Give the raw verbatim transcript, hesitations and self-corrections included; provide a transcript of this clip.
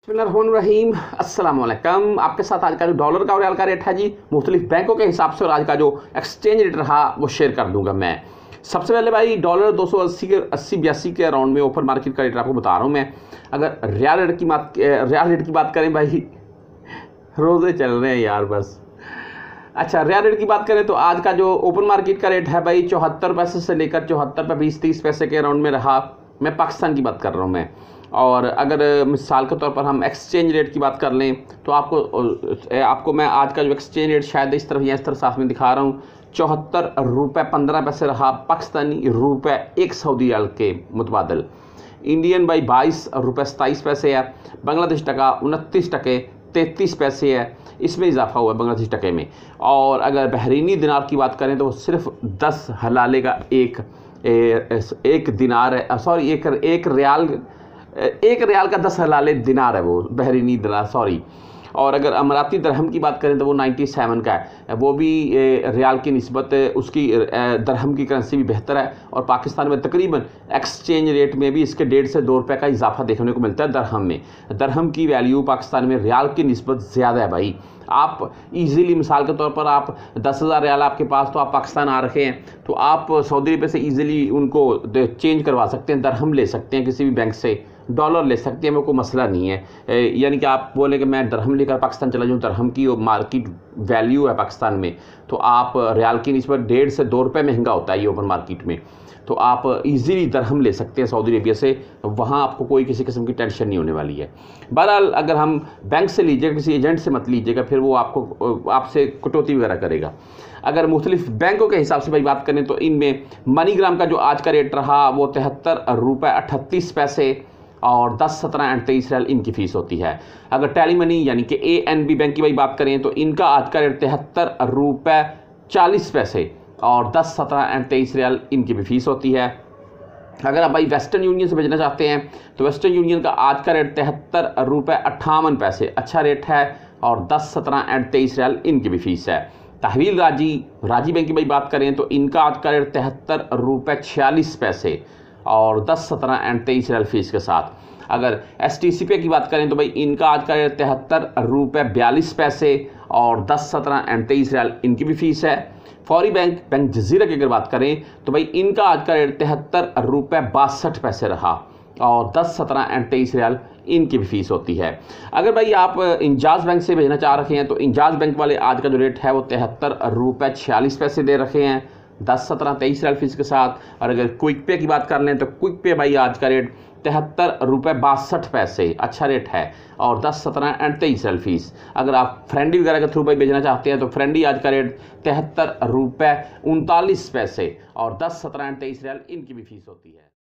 बिस्मिल्लाहिर्रहमानिर्रहीम, अस्सलाम वालेकुम। आपके साथ आज का जो डॉलर का और रियाल का रेट है जी मुख्तलिफ बैंकों के हिसाब से और आज का जो एक्सचेंज रेट रहा वो शेयर कर दूंगा मैं। सबसे पहले भाई डॉलर दो सौ अस्सी के अस्सी बयासी के अराउंड में ओपन मार्केट का रेट आपको बता रहा हूँ मैं। अगर रियाल रेट की बात रियाल रेट की बात करें भाई, रोज़े चल रहे हैं यार बस। अच्छा, रियाल रेट की बात करें तो आज का जो ओपन मार्केट का रेट है भाई चौहत्तर पैसे से लेकर चौहत्तर पे बीस तीस पैसे के अराउंड में रहा। मैं पाकिस्तान की बात कर रहा हूँ मैं। और अगर मिसाल के तौर पर हम एक्सचेंज रेट की बात कर लें तो आपको आपको मैं आज का जो एक्सचेंज रेट शायद इस तरफ या इस तरफ साथ में दिखा रहा हूँ, चौहत्तर रुपये पंद्रह पैसे रहा पाकिस्तानी रुपये एक सऊदी रियाल के मुतबादल। इंडियन भाई बाईस रुपये सताईस पैसे है, बांग्लादेश टका उनतीस टके तैंतीस पैसे है, इसमें इजाफा हुआ है बांग्लादेश टके में। और अगर बहरीनी दिनार की बात करें तो सिर्फ दस हलाले का एक एक दिनार है, सॉरी एक एक रियाल एक रियाल का दस हलाले दिनार है वो बहरीनी दिनार, सॉरी। और अगर अमराती दरहम की बात करें तो वो सत्तानवे का है, वो भी रियाल की निस्बत उसकी दरहम की करेंसी भी बेहतर है। और पाकिस्तान में तकरीबन एक्सचेंज रेट में भी इसके डेढ़ से दो रुपये का इजाफा देखने को मिलता है दरहम में। दरहम की वैल्यू पाकिस्तान में रियाल की निस्बत ज़्यादा है भाई। आप इजीली मिसाल के तौर पर आप दस हज़ार रियाल आपके पास, तो आप पाकिस्तान आ रखे हैं तो आप सऊदी अरब से इजीली उनको चेंज करवा सकते हैं, दरहम ले सकते हैं किसी भी बैंक से, डॉलर ले सकते हैं, वो कोई मसला नहीं है। यानी कि आप बोले कि मैं दरहम लेकर पाकिस्तान चला जाऊँ, दरहम की मार्केट वैल्यू है पाकिस्तान में, तो आप रियाल की निस्बत डेढ़ से दो रुपये महंगा होता है ये ओपन मार्केट में, तो आप इजीली दरहम ले सकते हैं सऊदी अरेबिया से, वहाँ आपको कोई किसी किस्म की टेंशन नहीं होने वाली है। बहरहाल अगर हम बैंक से लीजिएगा, किसी एजेंट से मत लीजिएगा, फिर वो आपको आपसे कटौती वगैरह करेगा। अगर मुख्तलिफ बैंकों के हिसाब से भाई बात करें तो इनमें मनीग्राम का जो आज का रेट रहा वो तिहत्तर रुपये अट्ठतीस पैसे और दस सत्रह एंड तेईस रियाल इनकी फ़ीस होती है। अगर टेली मनी यानी कि ए एन बी बैंक की भाई बात करें तो इनका आज का रेट तिहत्तर रुपये चालीस पैसे और दस सत्रह एंड तेईस रियाल इनकी भी फ़ीस होती है। अगर आप भाई वेस्टर्न यूनियन से भेजना चाहते हैं तो वेस्टर्न यूनियन का आज का रेट तिहत्तर रुपये अट्ठावन पैसे अच्छा रेट है और दस सत्रह एंड तेईस रियाल इनकी भी फ़ीस है। तहवील राजी राजी बैंक की भाई बात करें तो इनका आज का रेट तिहत्तर रुपये छियालीस पैसे और दस सत्रह एंड तेईस रियाल फीस के साथ। अगर एस टी सी पे की बात करें तो भाई इनका आज का रेट तिहत्तर रुपये बयालीस पैसे और दस सत्रह एंड तेईस रियाल इनकी भी फीस है। फौरी बैंक बैंक जजीरा की अगर बात करें तो भाई इनका आज का रेट तिहत्तर रुपये बासठ पैसे रहा और दस सत्रह एंड तेईस रियाल इनकी भी फीस होती है। अगर भाई आप इंजाज बैंक से भेजना चाह रखे हैं तो इंजाज बैंक वाले आज का जो रेट है वो तिहत्तर रुपये छियालीस पैसे दे रखे हैं दस सत्रह तेईस रियाल फीस के साथ। और अगर क्विक पे की बात कर लें तो क्विक पे भाई आज का रेट तिहत्तर रुपये बासठ पैसे अच्छा रेट है और दस सत्रह एंड तेईस रियाल फीस। अगर आप फ्रेंडी वगैरह के थ्रू भाई भेजना चाहते हैं तो फ्रेंडी आज का रेट तिहत्तर रुपये उनतालीस पैसे और दस सत्रह एंड तेईस रियाल इनकी भी फीस होती है।